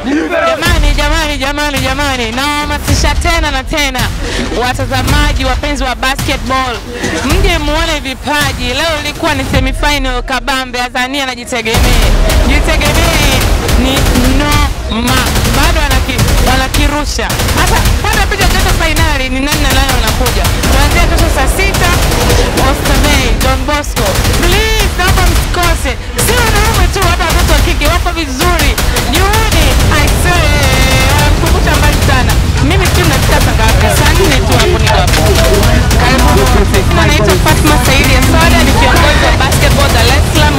Jamani, nawahamasisha tena na tena watazamaji wapenzi wa basketball, mje muone vipaji. Leo ilikuwa ni semifinal kabambe, Azania na Jitegemee ni noma, bado wanakirusha. Hata picha joto finali ni nani na nani wanakuja. Kuanzia kesho saa 6 Oysterbay, Don Bosco. Please, naomba msikose. Si wanaume tu, hata watoto wa kike wako vizuri. Juhudi, I say, kukuta mbali sana. Mimi tu nataka ngapi? Saa 4 tu hapo niko hapo. Karibu. Naitwa Fatma Saidi Soda, ni kiongozi wa basketball Dar es Salaam